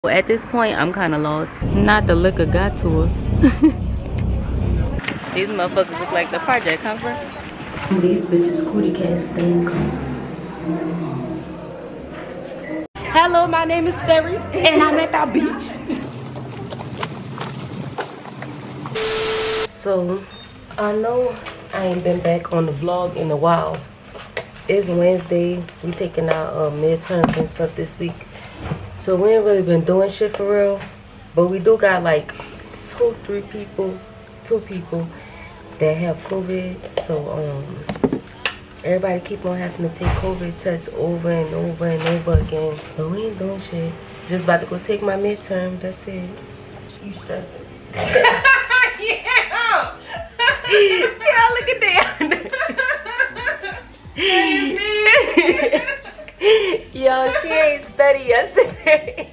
At this point, I'm kind of lost. Not the liquor got to her. These motherfuckers look like the project, huh, bro? These bitches cootie cat stain come. Hello, my name is Ferry, and I'm at the beach. So, I know I ain't been back on the vlog in a while. It's Wednesday. We taking our midterms and stuff this week. So we ain't really been doing shit for real. But we do got like two people that have COVID. So everybody keep on having to take COVID tests over and over and over again. But we ain't doing shit. Just about to go take my midterm. That's it. You stressing? Yeah. Yeah, look at that. Yo, she ain't study yesterday.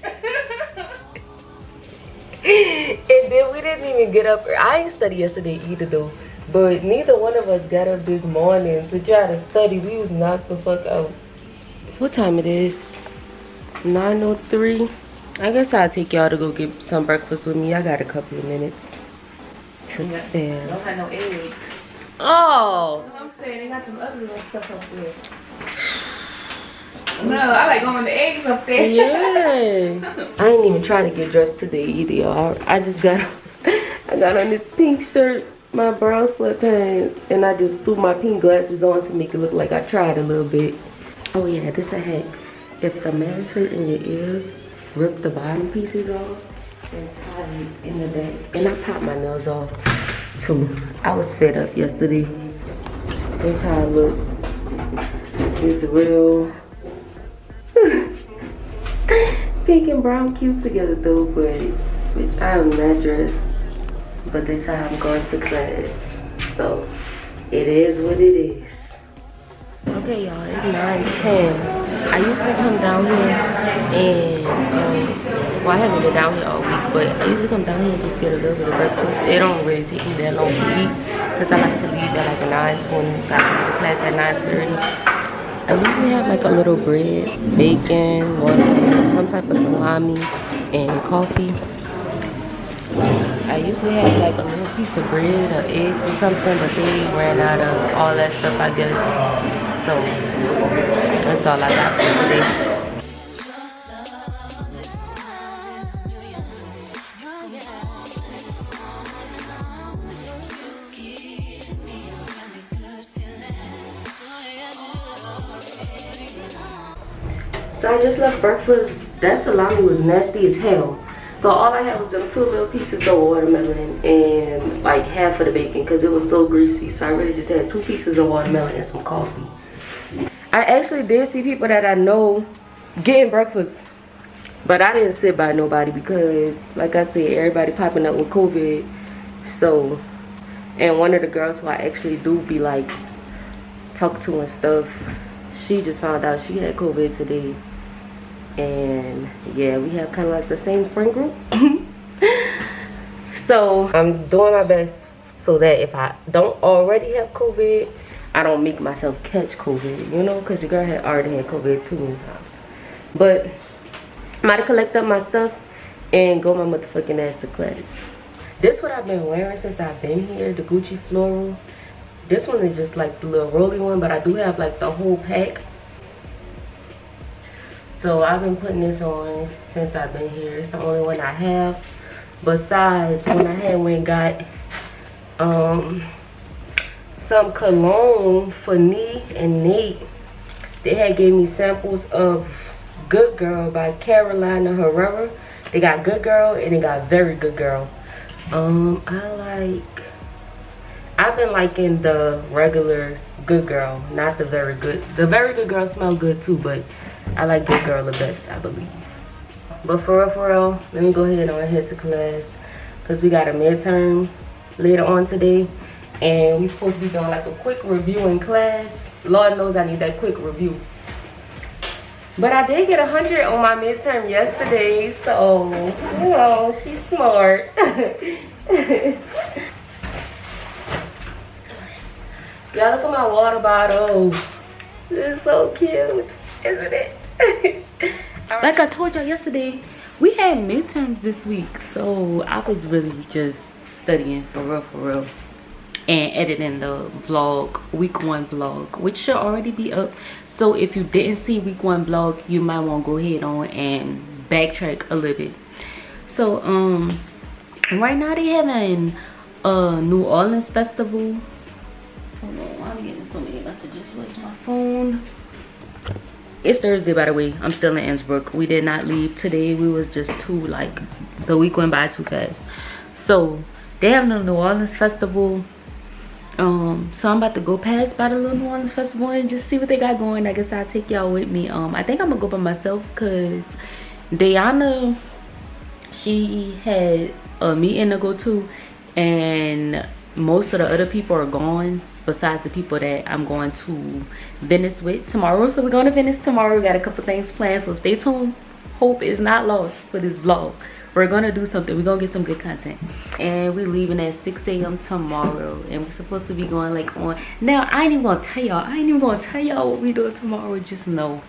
And then we didn't even get up. I ain't study yesterday either though. But neither one of us got up this morning to try to study. We was knocked the fuck out. What time it is? 9:03. I guess I'll take y'all to go get some breakfast with me. I got a couple of minutes to spare. Don't have no eggs. Oh. I'm saying they got some other little stuff up there. No, I like going the eggs up there. Yeah. I ain't even trying to get dressed today either, y'all. I just got I got on this pink shirt, my brown sweatpants, and I just threw my pink glasses on to make it look like I tried a little bit. Oh yeah, this a hack. If the mask hurt in your ears, rip the bottom pieces off and tie it in the back. And I popped my nails off too. I was fed up yesterday. This how I look. It's real pink and brown cute together though, but which I am not dressed. But that's how I'm going to class. So it is what it is. Okay y'all, it's 9:10. I usually come down here and well, I haven't been down here all week, but I usually come down here and just get a little bit of breakfast. It don't really take me that long to eat because I like to leave at like 9:20, so I can go to class at 9:30. I usually have like a little bread, bacon, some type of salami, and coffee. I usually have like a little piece of bread or eggs or something, but they ran out of all that stuff, I guess. So that's all I got for today. So I just left breakfast. That salami was nasty as hell. So all I had was them two little pieces of watermelon and like half of the bacon because it was so greasy. So I really just had 2 pieces of watermelon and some coffee. I actually did see people that I know getting breakfast, but I didn't sit by nobody because like I said, everybody popping up with COVID. So, and one of the girls who I actually do be like talk to and stuff, she just found out she had COVID today. And yeah, we have kind of like the same friend group. So I'm doing my best so that if I don't already have COVID, I don't make myself catch COVID, you know, because your girl had already had COVID 2 many times. But I'm about to collect up my stuff and go my motherfucking ass to class. This what I've been wearing since I've been here, the Gucci floral. This one is just like the little rolly one, but I do have like the whole pack. So I've been putting this on since I've been here. It's the only one I have. Besides, when I had went and got some cologne for Nee and Nate, they had gave me samples of Good Girl by Carolina Herrera. They got Good Girl and they got Very Good Girl. I've been liking the regular Good Girl, not the Very Good. The Very Good Girl smell good too, but I like Good Girl the best, I believe. But for real, let me go ahead and head to class because we got a midterm later on today, and we supposed to be doing like a quick review in class. Lord knows I need that quick review. But I did get 100 on my midterm yesterday, so you know, she's smart. Y'all, look at my water bottle. This is so cute, isn't it? Like I told y'all yesterday, we had midterms this week, so I was really just studying for real, and editing the vlog, week 1 vlog, which should already be up. So if you didn't see week 1 vlog, you might want to go ahead on and backtrack a little bit. So right now they having a New Orleans festival. Hold on, I'm getting so many messages. Where's my phone? It's Thursday, by the way. I'm still in Innsbruck. We did not leave today. We was just too, like, the week went by too fast. So they have the New Orleans festival. So I'm about to go past by the little New Orleans festival and just see what they got going. I guess I'll take y'all with me. I think I'm gonna go by myself because Diana, she had a meeting to go to, and most of the other people are gone besides the people that I'm going to Venice with tomorrow. So we're going to Venice tomorrow. We got a couple things planned, so stay tuned. Hope is not lost for this vlog. We're gonna do something. We're gonna get some good content, and we're leaving at 6 a.m. tomorrow, and we're supposed to be going like on. Now I ain't even gonna tell y'all what we doing tomorrow. Just know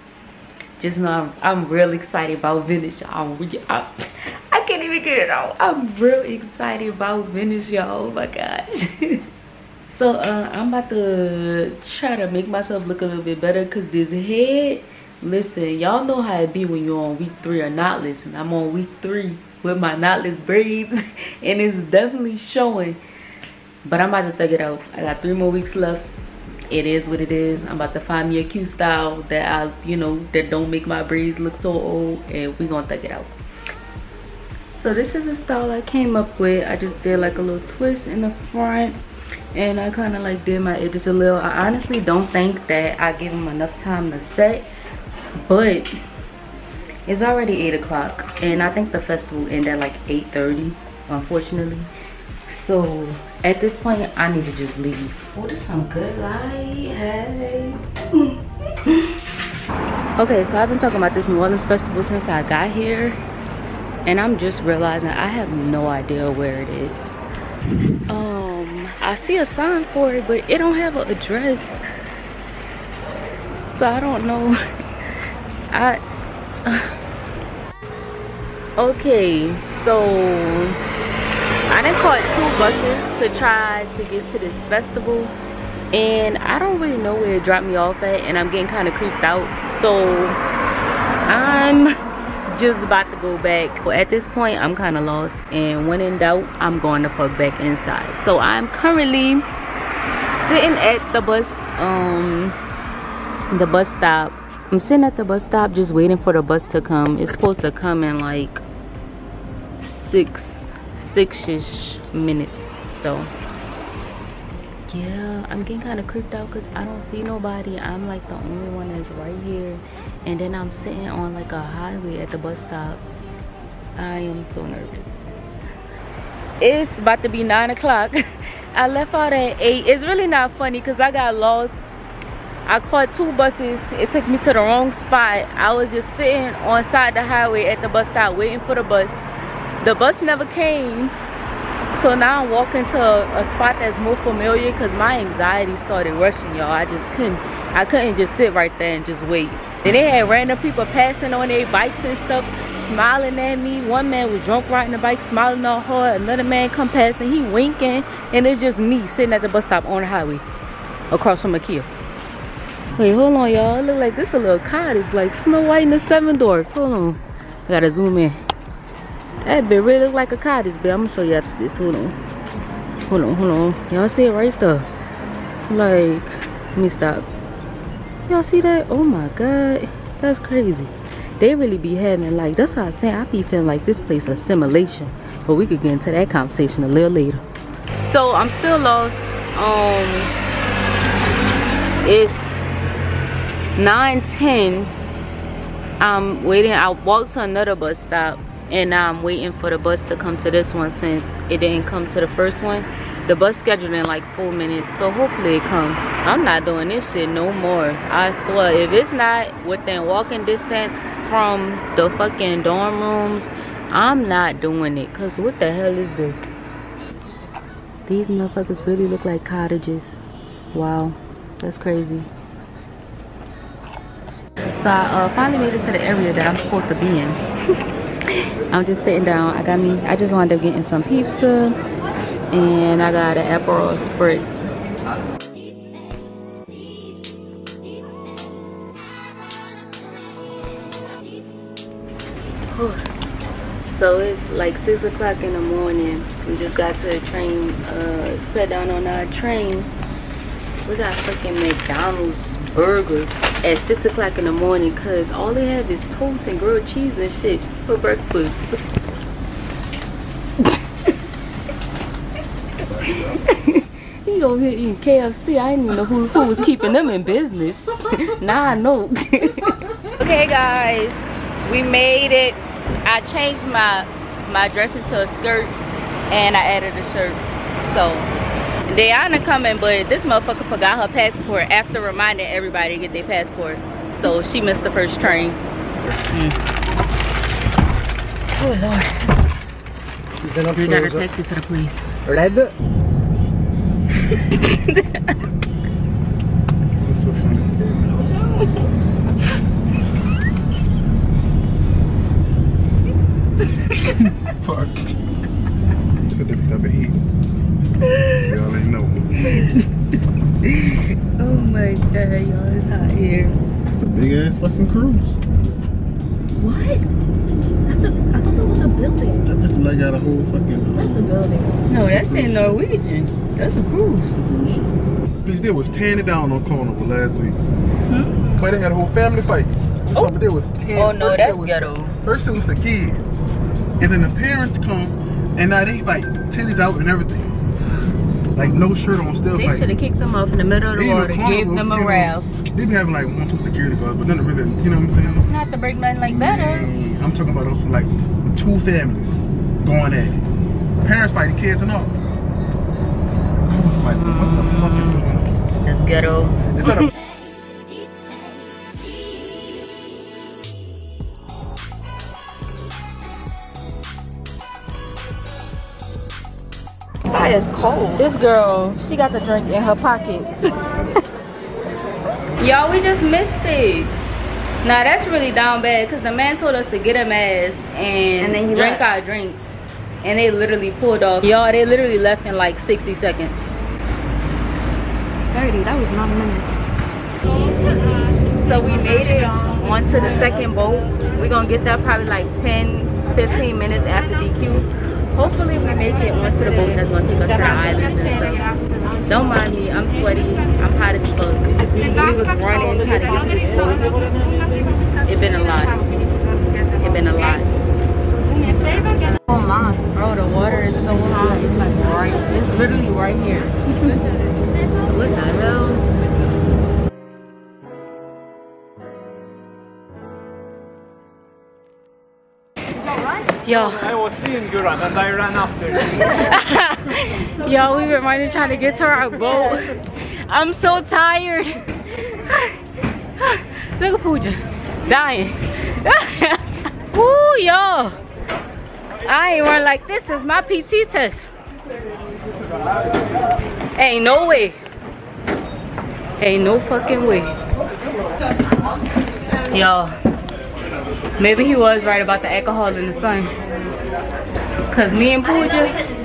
I'm real excited about Venice, y'all. I can't even get it out. I'm real excited about Venice, y'all. Oh my gosh. So I'm about to try to make myself look a little bit better, because this head, listen, y'all know how it be when you're on week 3 or knotless, and I'm on week 3 with my knotless braids, and it's definitely showing. But I'm about to thug it out. I got 3 more weeks left. It is what it is. I'm about to find me a cute style that that don't make my braids look so old, and we gonna thug it out. So this is a style I came up with. I just did like a little twist in the front, and I kind of like did my edges a little. I honestly don't think that I gave them enough time to set, but it's already 8 o'clock, and I think the festival ended at like 8:30, unfortunately. So at this point, I need to just leave. Oh, this is some good light. Hey. Okay, so I've been talking about this New Orleans festival since I got here, and I'm just realizing I have no idea where it is. I see a sign for it, but it don't have an address, so I don't know. Okay, so I done caught 2 buses to try to get to this festival, and I don't really know where it dropped me off at, and I'm getting kind of creeped out, so I'm just about to go back. But at this point, I'm kind of lost, and when in doubt, I'm going to fuck back inside. So I'm currently sitting at the bus stop. I'm sitting at the bus stop just waiting for the bus to come. It's supposed to come in like 6-ish minutes. So yeah, I'm getting kind of creeped out because I don't see nobody. I'm like the only one that's right here, and then I'm sitting on like a highway at the bus stop. I am so nervous. It's about to be 9 o'clock. I left out at 8. It's really not funny because I got lost. I caught 2 buses. It took me to the wrong spot. I was just sitting on side the highway at the bus stop waiting for the bus. The bus never came. So now I'm walking to a spot that's more familiar because my anxiety started rushing, y'all. I couldn't just sit right there and just wait. Then they had random people passing on their bikes and stuff, smiling at me. One man was drunk riding the bike, smiling all hard. Another man come passing, he winking. And it's just me sitting at the bus stop on the highway across from IKEA. Wait, hold on, y'all. It look like this a little cottage, like Snow White and the 7 Dwarfs. Hold on. I gotta zoom in. That bit really look like a cottage, but I'm gonna show you after this. Hold on. Hold on. Y'all see it right there? Like, let me stop. Y'all see that? Oh my god. That's crazy. They really be having, like, that's what I was saying. I be feeling like this place a simulation. But we could get into that conversation a little later. So I'm still lost. It's 9:10. I'm waiting. I walked to another bus stop, and now I'm waiting for the bus to come to this one since it didn't come to the first one. The bus scheduled in like 4 minutes, so hopefully it come. I'm not doing this shit no more. I swear, if it's not within walking distance from the fucking dorm rooms, I'm not doing it. Cause what the hell is this? These motherfuckers really look like cottages. Wow, that's crazy. So I finally made it to the area that I'm supposed to be in. I'm just sitting down. I just wound up getting some pizza, and I got an Aperol Spritz. So it's like 6 o'clock in the morning. We just got to the train, sat down on our train. We got fucking McDonald's burgers at 6 o'clock in the morning because all they have is toast and grilled cheese and shit for breakfast. He over here eating KFC. I didn't even know who was keeping them in business. Now I know. Okay guys, we made it. I changed my dress into a skirt and I added a shirt. So Diana coming, but this motherfucker forgot her passport after reminding everybody to get their passport. So she missed the first train. Oh Lord. We got a taxi to the place. Red? That's so funny. Fuck. It's a different type of heat. Y'all ain't know. Oh my god, y'all, it's hot here. It's a big ass fucking cruise. What? I thought that was a building. That bitch like got a whole fucking. That's a building. No, that's in Norwegian. That's a cruise. Bitch, they was tearing it down on Carnival last week. But they had a whole family fight. Oh. They was tearing. Oh no, that's ghetto. First it was the kids. And then the parents come and now they like titties out and everything. Like no shirt on, still They fighting. should have kicked them off in the middle of the water, gave them a rail. They be having like 1, 2 security guards, but none really, you know what I'm saying? Not to break nothing like that up. I'm talking about like 2 families going at it. Parents fighting kids and all. I was like, what the fuck is going on? That's ghetto. Is that a It's cold. This girl, she got the drink in her pocket. Y'all, we just missed it. Nah, that's really down bad because the man told us to get a mask and then drink our drinks. And they literally pulled off. Y'all, they literally left in like 60 seconds. 30, that was not a minute. So we made it onto the second boat. We're gonna get there probably like 10-15 minutes after DQ. Hopefully we make it onto the boat that's gonna take us to the islands and stuff. Don't mind me, I'm sweaty, I'm hot as fuck. We was running, trying to get to this boat. It been a lot. It been a lot. Oh, Mas. Bro, the water is so hot. It's like right, it's literally right here. What the hell? Yo. I was seeing you run and I ran after you. Yo, we've been running trying to get to our boat. I'm so tired. Look at Pooja. Dying. Woo, yo. I ain't run like this since my PT test. Ain't no way. Ain't no fucking way. Yo. Maybe he was right about the alcohol in the sun. Cause me and Pooja.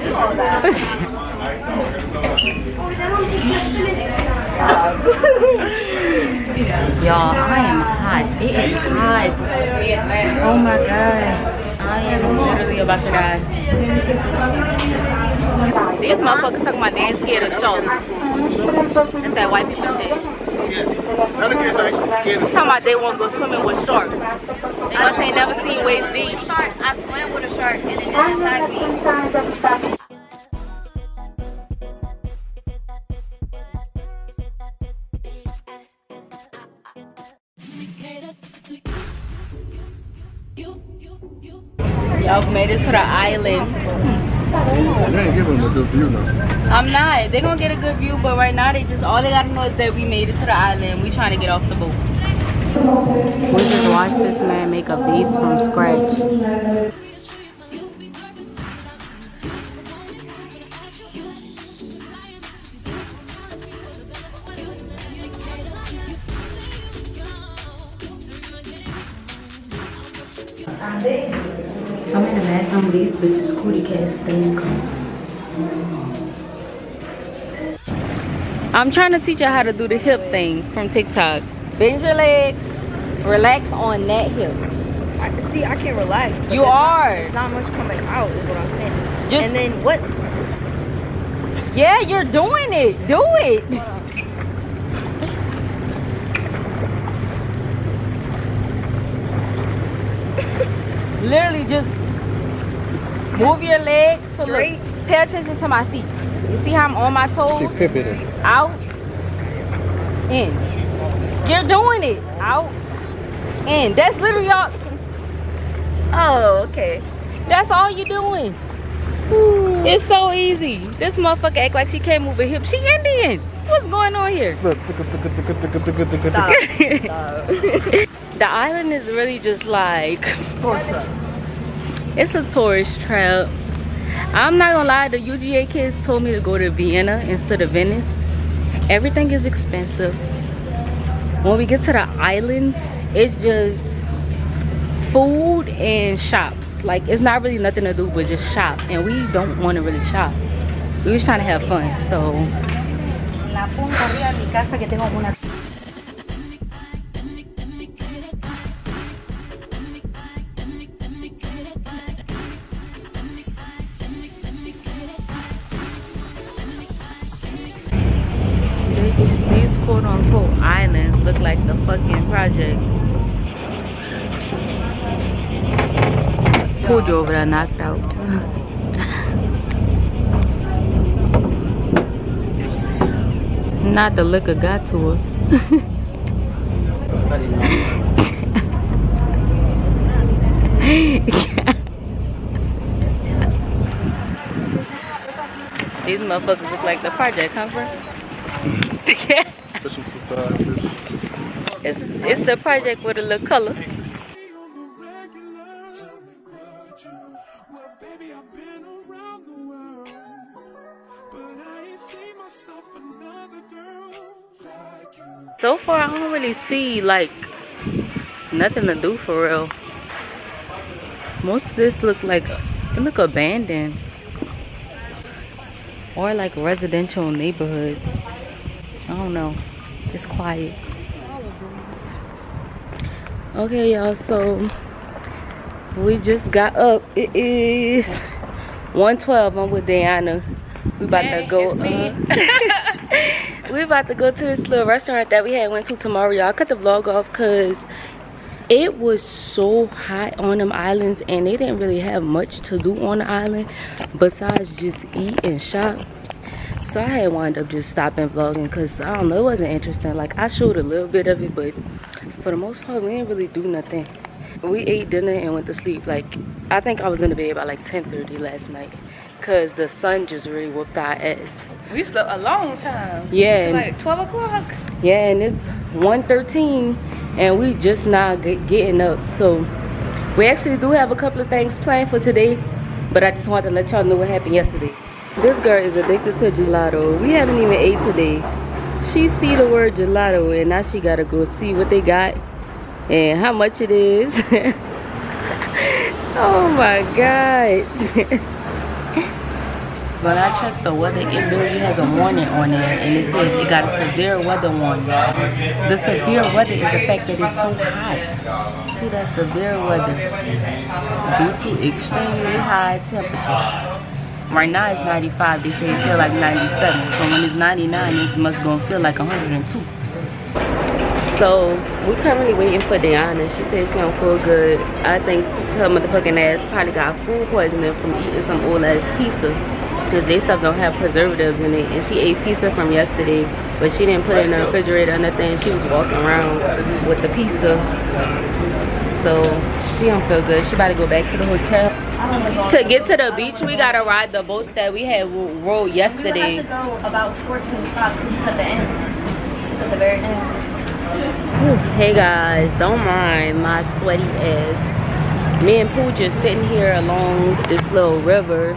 Y'all, I am hot. It is hot. Oh my god. I am literally about to die. These motherfuckers talking about they ain't scared of sharks. That's that white people shit. alligators are actually scared of Talking about they won't go swimming with sharks. They gonna say never seen waist deep. Shark. I swam with a shark and it didn't attack me. Y'all made it to the island. They ain't giving them a good view now. I'm not. They gonna get a good view, but right now they just all they gotta know is that we made it to the island. We trying to get off the boat. We just watched this man make a vase from scratch. I'm in the bathroom, these bitches cootie can't stand come. I'm trying to teach you how to do the hip thing from TikTok. Bend your legs, relax on that hip. See, I can't relax. You are. There's not much coming out, is what I'm saying. Just, and then what? Yeah, you're doing it. Do it. Literally just move your legs. So look, pay attention to my feet. You see how I'm on my toes? Out, in. You're doing it. Out, in. That's literally all. Oh, okay. That's all you're doing. Ooh. It's so easy. This motherfucker act like she can't move her hip. She Indian. What's going on here? Stop. The island is really just like, it's a tourist trap. I'm not gonna lie, the UGA kids told me to go to Vienna instead of Venice. Everything is expensive. When we get to the islands, it's just food and shops. Like, it's not really nothing to do but just shop, and we don't want to really shop. We was trying to have fun, so these quote-unquote islands look like the fucking project. Pulled you over there, knocked out. Not the liquor got to her. These motherfuckers look like the project, huh, bro? It's the project with a little color. So far, I don't really see like nothing to do for real. Most of this look like it look abandoned or like residential neighborhoods. I don't know. It's quiet. Okay, y'all. So we just got up. It is 1:12. I'm with Diana. We about to go. We about to go to this little restaurant that we had went to tomorrow. Y'all cut the vlog off because it was so hot on them islands and they didn't really have much to do on the island besides just eat and shop. So I had wound up just stopping vlogging because I don't know, it wasn't interesting. Like, I showed a little bit of it, but for the most part we didn't really do nothing. We ate dinner and went to sleep. Like, I think I was in the bed by like 10:30 last night because the sun just really whooped our ass. We slept a long time. Yeah. Like 12 o'clock. Yeah, and it's 1:13 and we just now getting up. So we actually do have a couple of things planned for today, but I just wanted to let y'all know what happened yesterday. This girl is addicted to gelato. We haven't even ate today. She see the word gelato and now she gotta go see what they got and how much it is. Oh my god. When I checked the weather, it literally has a warning on there and it says it got a severe weather warning. The severe weather is the fact that it's so hot. See that severe weather due to extremely high temperatures. Right now it's 95, they say it feel like 97. So when it's 99, it must gonna feel like 102. So we're currently waiting for Diana. She said she don't feel good. I think her motherfucking ass probably got food poisoning from eating some old ass pizza. Cause they stuff don't have preservatives in it. And she ate pizza from yesterday, but she didn't put it in the refrigerator or nothing. She was walking around with the pizza. So she don't feel good. She about to go back to the hotel. To get to the beach, we gotta ride the boats that we had rode yesterday. We would have to go about 14 stops because it's at the end. It's at the very end. Hey guys, don't mind my sweaty ass. Me and Pooh just sitting here along this little river.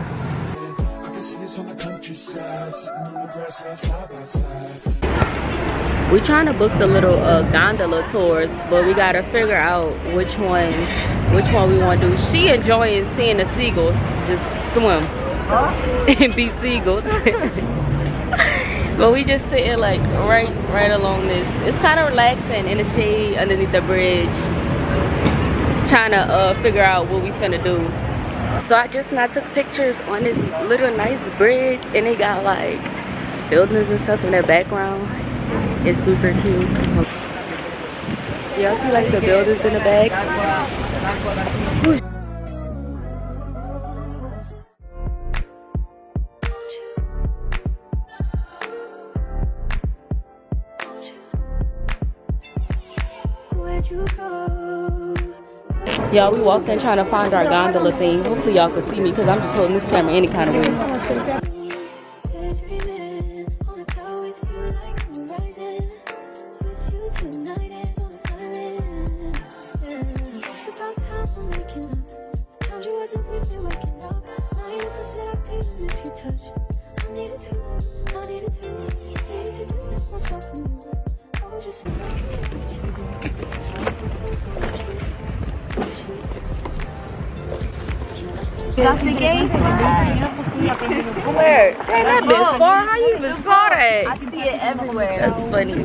We're trying to book the little gondola tours, but we gotta figure out which one we want to do. She enjoying seeing the seagulls just swim and be seagulls. But we just sitting like right along this. It's kind of relaxing in the shade underneath the bridge, trying to figure out what we finna do. So I just now took pictures on this little nice bridge, and they got like buildings and stuff in the background. It's super cute. Y'all see like the buildings in the back? Whoosh. Y'all, we walked in trying to find our gondola thing. Hopefully y'all can see me because I'm just holding this camera any kind of way. That's the game? Where? Hey, that been far. How you even saw that? I see it everywhere. That's funny.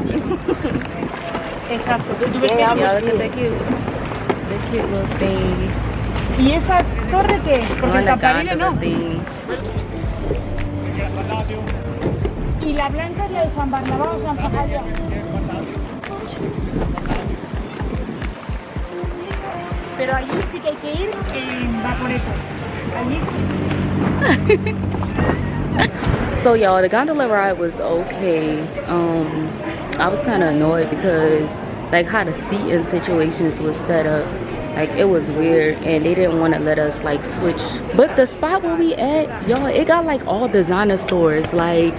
Yeah, Y'all look at that cute little thing. ¿Y esa torre qué? Porque On el the Taparile gondola no. thing. Y la blanca es la de San Barnabas o San Pajaria. Pero allí sí que hay que ir en vaporeto. Allí sí. So y'all, the gondola ride was okay. I was kind of annoyed because like how the seating situations was set up, like it was weird, and they didn't want to let us like switch. But the spot where we at, y'all, it got like all designer stores, like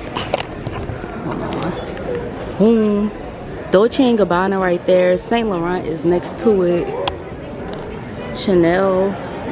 boom, Dolce & Gabbana right there, Saint Laurent is next to it, Chanel.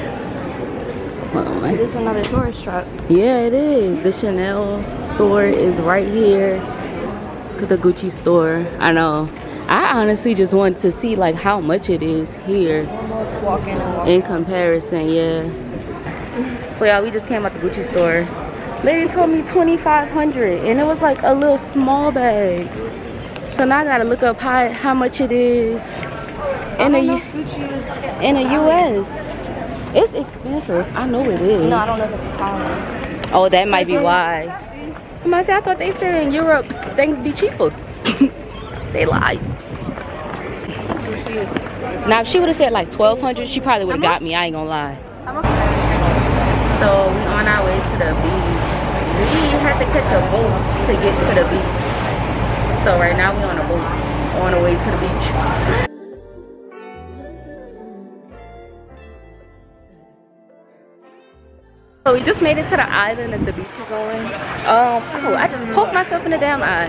It is another tourist trap. Yeah, it is. The Chanel store is right here. Look at the Gucci store. I know. I honestly just wanted to see like how much it is here in comparison. Yeah. So y'all, we just came out the Gucci store. Lady told me $2,500, and it was like a little small bag. So now I gotta look up how much it is in the US. It's expensive. I know it is. No, I don't know if it's Italian. Oh, that might be why. I thought they said in Europe things be cheaper. They lied. Now if she would have said like $1,200, she probably would have got me. I ain't gonna lie. So we on our way to the beach. We had to catch a boat to get to the beach. So right now we on a boat on the way to the beach. So we just made it to the island that the beach is on. Oh, I just poked myself in the damn eye.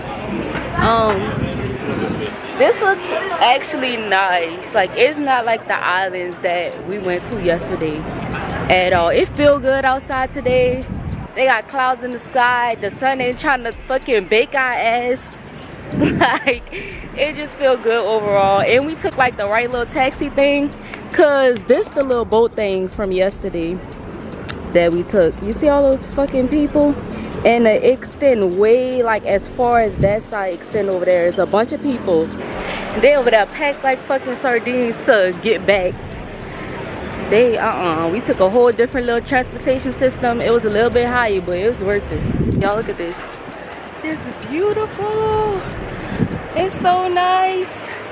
This looks actually nice. Like, it's not like the islands that we went to yesterday at all. It feel good outside today. They got clouds in the sky. The sun ain't trying to fucking bake our ass. Like, it just feel good overall. And we took like the right little taxi thing, cause this the little boat thing from yesterday that we took. You see all those fucking people? And it extend way like as far as that side extend over there. There's a bunch of people. They over there packed like fucking sardines to get back. They we took a whole different little transportation system. It was a little bit higher, but it was worth it. Y'all look at this. It's beautiful. It's so nice.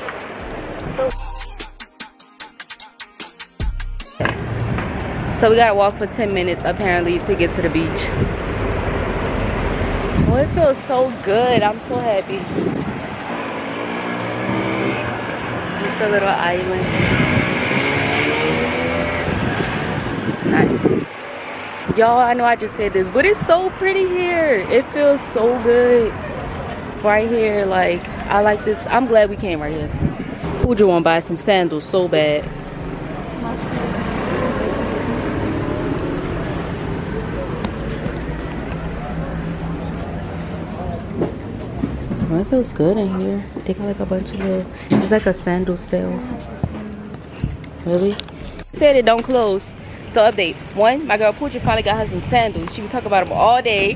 So we gotta walk for 10 minutes apparently to get to the beach. Oh, it feels so good. I'm so happy. It's a little island. It's nice. Y'all, I know I just said this, but it's so pretty here. It feels so good right here. Like, I like this. I'm glad we came right here. Who just want to buy some sandals so bad? Oh, it feels good in here. They got like a bunch of little, it's like a sandal sale. Really? Said it don't close. So update. One, my girl Pooja finally got her some sandals. She was talking about them all day.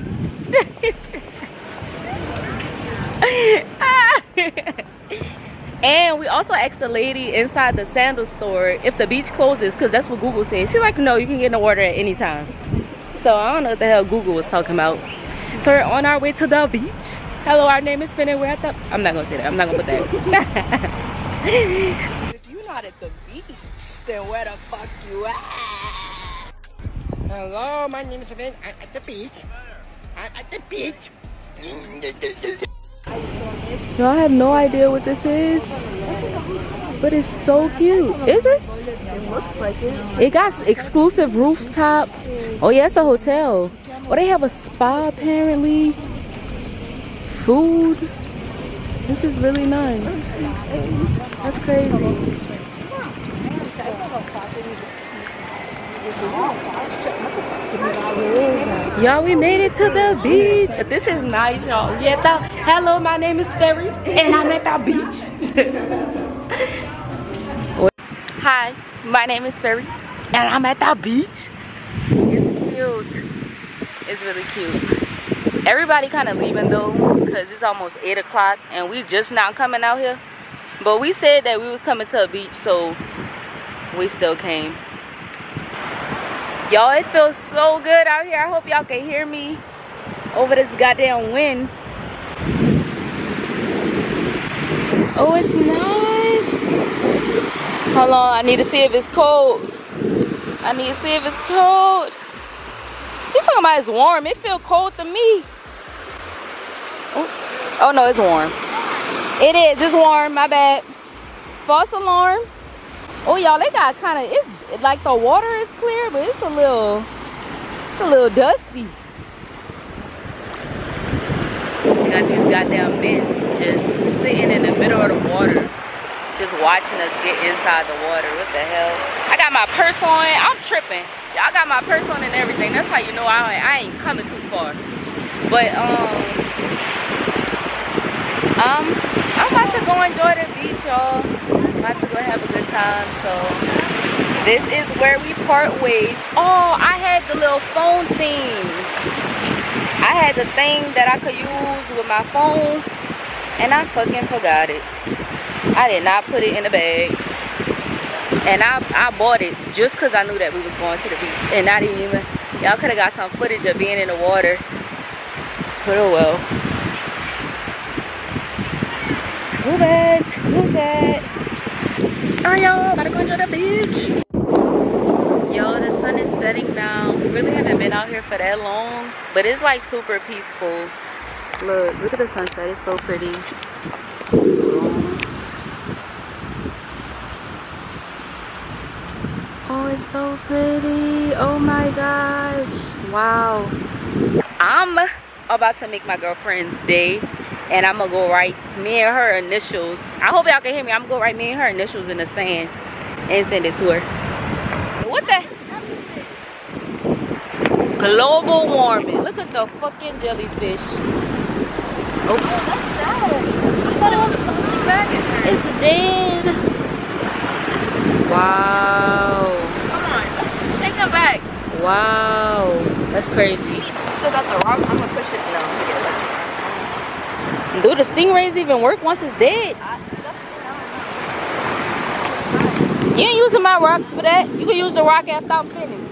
And we also asked the lady inside the sandal store if the beach closes, because that's what Google says. She's like, no, you can get in the water at any time. So I don't know what the hell Google was talking about. So we're on our way to the beach. Hello, our name is Finn and we're at the... I'm not going to say that. I'm not going to put that. If you're not at the beach, then where the fuck you at? Hello, my name is Finn. I'm at the beach. I'm at the beach. Yo, I have no idea what this is, but it's so cute. Is this? It looks like it. It got exclusive rooftop. Oh yeah, it's a hotel. Oh, they have a spa apparently. Food. This is really nice. That's crazy. Y'all, we made it to the beach. This is nice, y'all. Hello, my name is Ferry, and I'm at the beach. Hi, my name is Ferry, and I'm at the beach. It's cute. It's really cute. Everybody kind of leaving though, because it's almost 8 o'clock, and we just now coming out here. But we said that we was coming to a beach, so we still came. Y'all, it feels so good out here. I hope y'all can hear me over this goddamn wind. Oh, it's nice. Hold on, I need to see if it's cold. I need to see if it's cold. You talking about it's warm? It feels cold to me. Oh no, it's warm. It is, it's warm, my bad. False alarm. Oh y'all, they got kind of, it's like the water is clear, but it's a little dusty. They got these goddamn men just sitting in the middle of the water, just watching us get inside the water. What the hell? I got my purse on. I'm tripping. Y'all got my purse on and everything. That's how you know I ain't coming too far. But I'm about to go enjoy the beach, y'all. I'm about to go have a good time. So this is where we part ways. Oh, I had the little phone thing. I had the thing that I could use with my phone, and I fucking forgot it. I did not put it in the bag, and I bought it just because I knew that we was going to the beach, and I didn't even. Y'all could have got some footage of being in the water, but oh well. Too bad, too sad. Alright y'all, about to go enjoy the beach. Yo, the sun is setting now. We really haven't been out here for that long, but it's like super peaceful. Look at the sunset, it's so pretty. Oh, it's so pretty. Oh my gosh. Wow. I'm about to make my girlfriend's day, and I'm gonna go write me and her initials. I hope y'all can hear me. I'm gonna go write me and her initials in the sand and send it to her. What the? Global warming. Look at the fucking jellyfish. Oops. Oh, that's sad. I thought it was a plastic bag in there. It's dead. Wow. Come on. Take it back. Wow. That's crazy. Still got the rock. I'm gonna push it now. Do the stingrays even work once it's dead? You ain't using my rock for that. You can use the rock after I'm finished.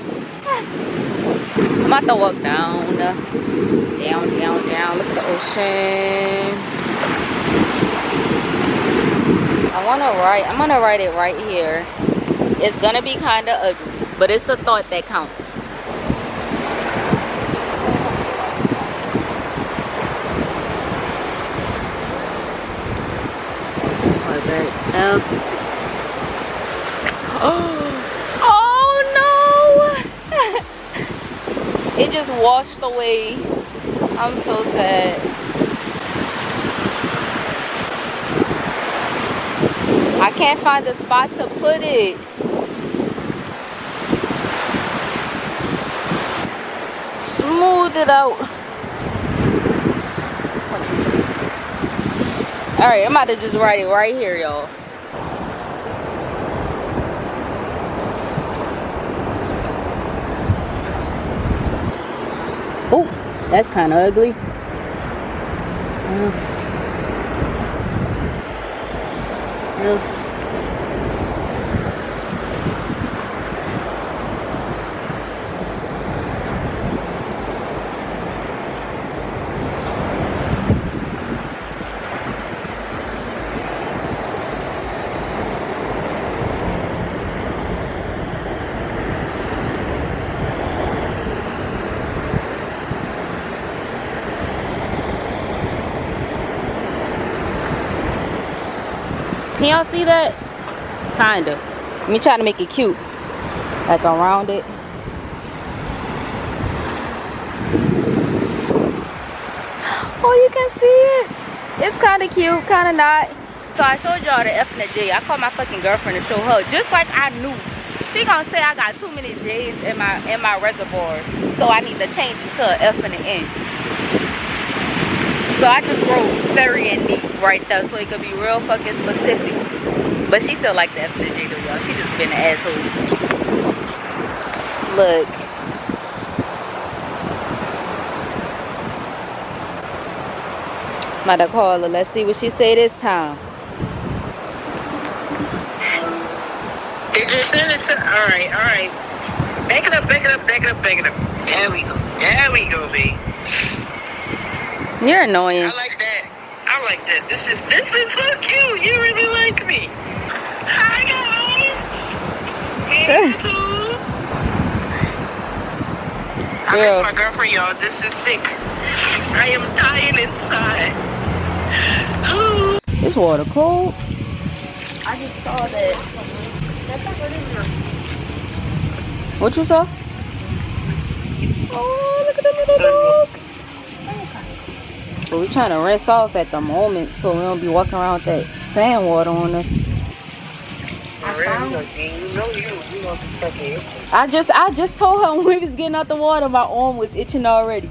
I'm about to walk down. Down. Look at the ocean. I'm gonna write it right here. It's gonna be kinda ugly, but it's the thought that counts. Oh no! It just washed away. I'm so sad. I can't find a spot to put it. Smooth it out. Alright, I'm about to just write it right here, y'all. Oh, that's kind of ugly. Can y'all see that? Kinda. Let me try to make it cute. Like around it. Oh, you can see it. It's kinda cute, kinda not. So I showed y'all the F and the J. I called my fucking girlfriend to show her. Just like I knew. She gonna say I got too many J's in my reservoir. So I need to change it to an F and an N. So I just wrote very and neat right there so it could be real fucking specific. But she still like the F and the J though, y'all. She just been an asshole. Look. I'm about to call her. Let's see what she say this time. Did you send it to? Alright, alright. Back it up, back it up, back it up, back it up. There we go. There we go, B. You're annoying. I like that. I like that. This is so cute. You really like me. Hi guys. Hey YouTube. I miss my girlfriend, y'all. This is sick. I am dying inside. Ooh. This water cold. I just saw that. What you saw? Oh, look at the little dog. But we're trying to rinse off at the moment so we don't be walking around with that sand water on us. I just told her when we was getting out the water, my arm was itching already.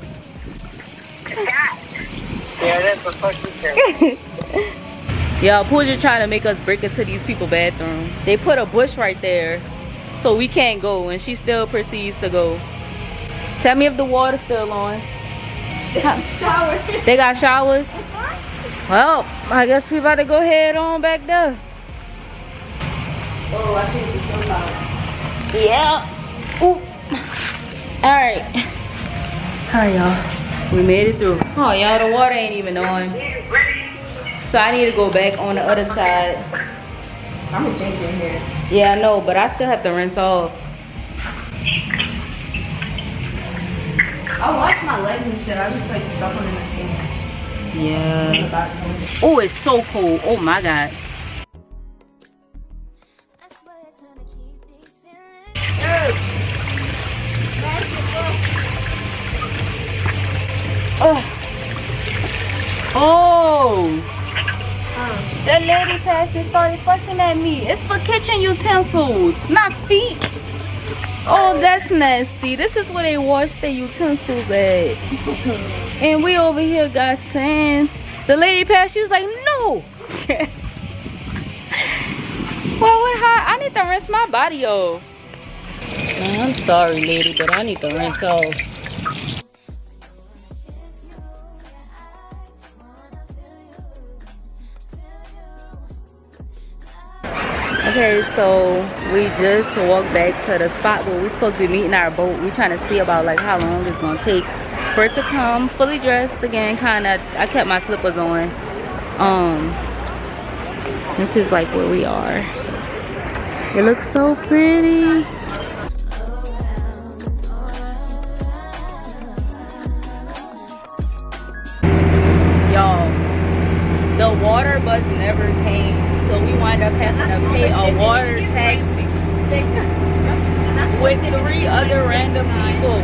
Yeah, that's what fuck you said. Y'all, Pooja trying to make us break into these people's bathroom. They put a bush right there so we can't go, and she still proceeds to go. Tell me if the water's still on. Showers. They got showers? Well, I guess we about to go head on back there. Oh, I think it's so loud. Yeah. Ooh. Alright. Alright, y'all. We made it through. Oh, y'all, the water ain't even on. So I need to go back on the other side. I'm gonna change in here. Yeah, I know, but I still have to rinse off. I wash my legs and shit. I just like stuff them in the sink. Yeah. Oh, it's so cold. Oh my god. Oh. That lady passed and started fucking at me. It's for kitchen utensils, not feet. Oh, that's nasty. This is where they wash their utensils at. And we over here got sand. The lady passed, she was like, no. Well, with her, I need to rinse my body off. Man, I'm sorry, lady, but I need to rinse off. Okay, so we just walked back to the spot where we're supposed to be meeting our boat. We're trying to see about like how long it's gonna take for it to come. Fully dressed again, kinda. I kept my slippers on. This is like where we are. It looks so pretty. Y'all, the water bus never came. So we wind up having to pay a water taxi with 3 other random people.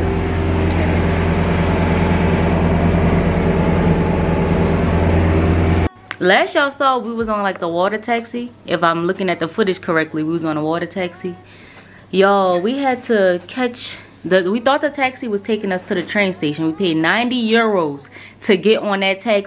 Last y'all saw, we was on like the water taxi. If I'm looking at the footage correctly, we was on a water taxi. Y'all, we had to catch we thought the taxi was taking us to the train station. We paid 90 euros to get on that taxi.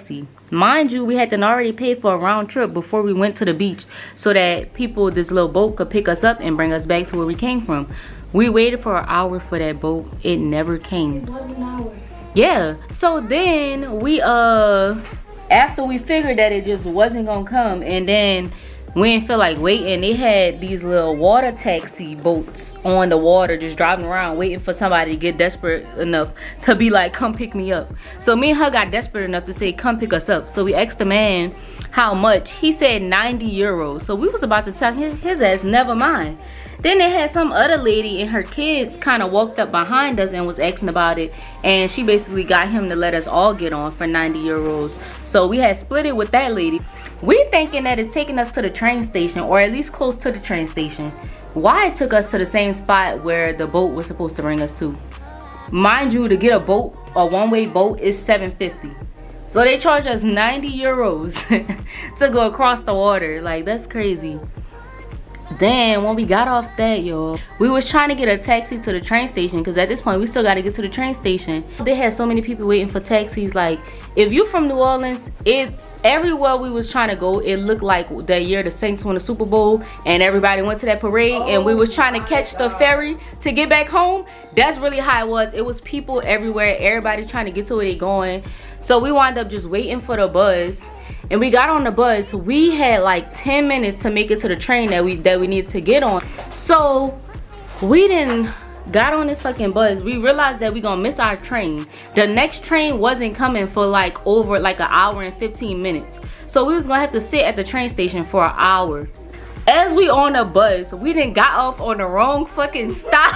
Mind you, we had to already pay for a round trip before we went to the beach so that people, this little boat, could pick us up and bring us back to where we came from. We waited for an hour for that boat. It never came. It was an hour. Yeah. So then we after we figured that it just wasn't gonna come, and then we didn't feel like waiting, they had these little water taxi boats on the water just driving around waiting for somebody to get desperate enough to be like, come pick me up. So me and her got desperate enough to say, come pick us up. So we asked the man how much. He said 90 euros. So we was about to tell his ass never mind. Then they had some other lady and her kids kind of walked up behind us and was asking about it, and she basically got him to let us all get on for 90 euros. So we had split it with that lady. We thinking that it's taking us to the train station, or at least close to the train station. Why it took us to the same spot where the boat was supposed to bring us to? Mind you, to get a boat, a one-way boat, is $7.50. So they charge us 90 euros to go across the water. Like, that's crazy. Then when we got off that, y'all, we was trying to get a taxi to the train station, because at this point we still got to get to the train station. They had so many people waiting for taxis. Like, if you from New Orleans, everywhere we was trying to go, it looked like that year the Saints won the Super Bowl and everybody went to that parade, and we was trying to catch the ferry to get back home. That's really how it was. It was people everywhere, everybody trying to get to where they going. So we wound up just waiting for the bus. And we got on the bus. We had like 10 minutes to make it to the train that we needed to get on. So we got on this fucking bus. We realized that we gonna miss our train. The next train wasn't coming for like over like an hour and 15 minutes. So we was gonna have to sit at the train station for an hour. As we on the bus, we got off on the wrong fucking stop.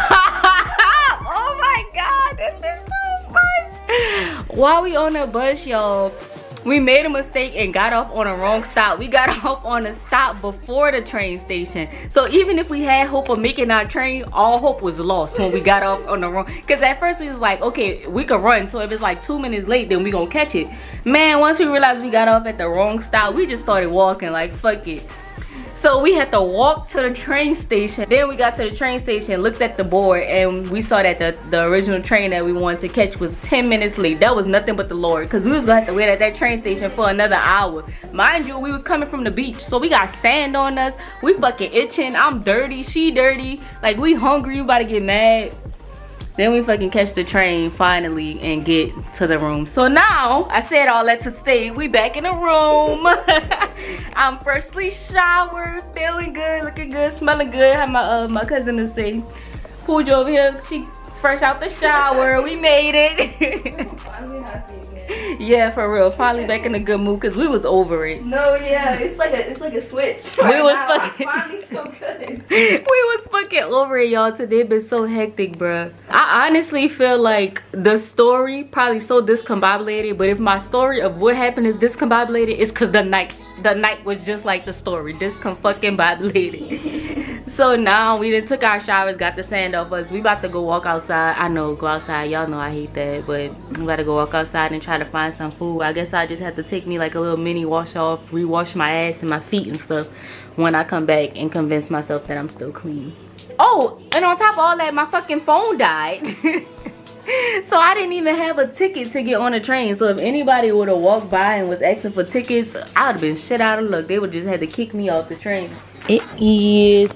Oh my god, this is so much. While we on the bus, y'all, we made a mistake and got off on the wrong stop. We got off on a stop before the train station. So even if we had hope of making our train, all hope was lost when we got off on the wrong. Because at first we was like, okay, we could run. So if it's like 2 minutes late, then we gonna catch it. Man, once we realized we got off at the wrong stop, we just started walking like, fuck it. So we had to walk to the train station. Then we got to the train station, looked at the board, and we saw that the original train that we wanted to catch was 10 minutes late. That was nothing but the Lord, because we was gonna have to wait at that train station for another hour. Mind you, we was coming from the beach, so we got sand on us. We fucking itching. I'm dirty, she dirty. Like, we hungry, we about to get mad. Then we fucking catch the train finally and get to the room. So now, I said all that to say, we back in the room. I'm freshly showered, feeling good, looking good, smelling good. How my cousin is saying, Pooja over here, she fresh out the shower. We made it. Finally happy again. Yeah, for real. Finally back in a good mood, because we was over it. No, yeah, it's like a switch. We was fucking. I finally feel good. We was fucking over it, y'all. Today been so hectic, bruh. I honestly feel like the story probably so discombobulated, but if my story of what happened is discombobulated, it's because the night was just like the story, discombobulated. So now we done took our showers, got the sand off us. We about to go walk outside. I know, go outside. Y'all know I hate that, but we gotta go walk outside and try to find some food. I guess I just have to take me like a little mini wash off, rewash my ass and my feet and stuff when I come back and convince myself that I'm still clean. Oh, and on top of all that, my fucking phone died. So I didn't even have a ticket to get on the train. So if anybody would have walked by and was asking for tickets, I would have been shit out of luck. They would just had to kick me off the train. It's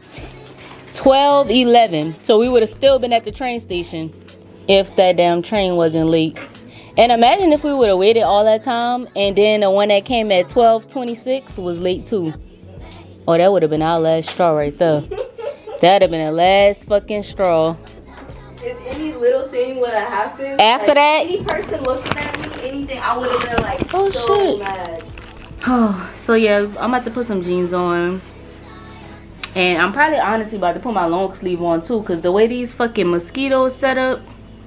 12:11. So we would have still been at the train station if that damn train wasn't late. And imagine if we would have waited all that time and then the one that came at 12:26 was late too. Oh, that would have been our last straw right there. That would have been the last fucking straw. If any little thing would have happened, after that, any person looking at me, anything, I would have been like, oh, so shit. mad. Oh, so yeah, I'm about to put some jeans on. And I'm probably honestly about to put my long sleeve on too, because the way these fucking mosquitoes set up,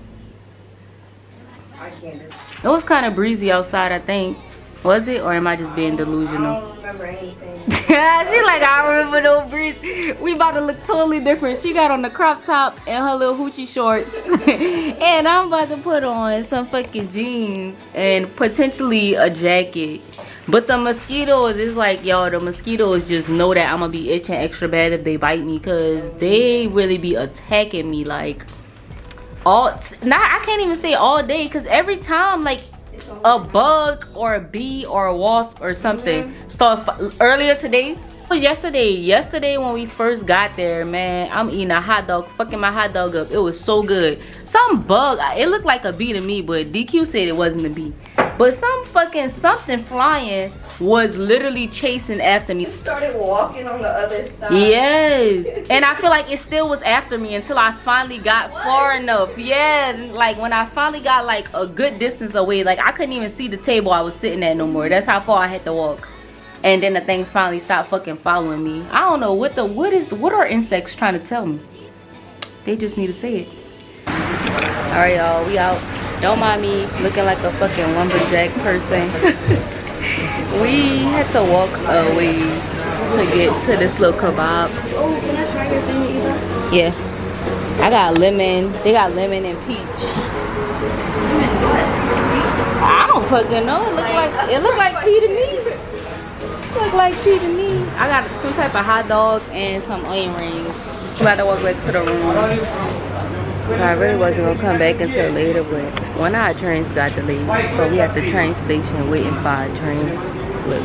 I can't. it was kind of breezy outside, I think. Was it? Or am I just being delusional? I don't remember anything. She like, I remember no breeze. We about to look totally different. She got on the crop top and her little hoochie shorts. And I'm about to put on some fucking jeans and potentially a jacket. But the mosquitoes, it's like, y'all, the mosquitoes just know that I'm gonna be itching extra bad if they bite me, because they really be attacking me like I can't even say all day, because every time, like, a bug or a bee or a wasp or something started earlier today. It was yesterday when we first got there, man. I'm eating a hot dog, fucking my hot dog up. It was so good. Some bug, it looked like a bee to me, but DQ said it wasn't a bee. But some fucking something flying was literally chasing after me. You started walking on the other side. Yes. And I feel like it still was after me until I finally got far enough. Yeah, like when I finally got like a good distance away, like I couldn't even see the table I was sitting at no more. That's how far I had to walk. And then the thing finally stopped fucking following me. I don't know what are insects trying to tell me? They just need to say it. Alright y'all, we out. Don't mind me looking like a fucking lumberjack person. We had to walk a ways to get to this little kebab. Oh, can I try your thing either? Yeah. I got lemon. They got lemon and peach. Lemon what? Tea? I don't fucking know. It looked like tea to me. Look like tea to me. I got some type of hot dog and some onion rings. I'm about to walk back to the room. I really wasn't gonna come back until later, but one of our trains got delayed, so we at the train station waiting for our train. Look.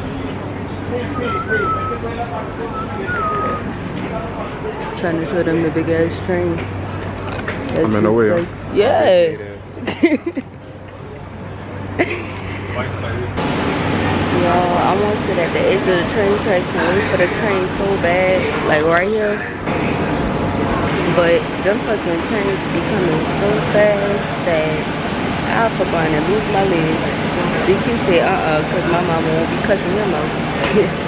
Trying to show them the big ass train. I'm in the way. Like, yeah. Y'all, I want to sit at the edge of the train tracks and wait for the train so bad, like right here. But them fucking trains be coming so fast that I'll fuck around and lose my leg. DQ said, cause my mama won't be cussing him out.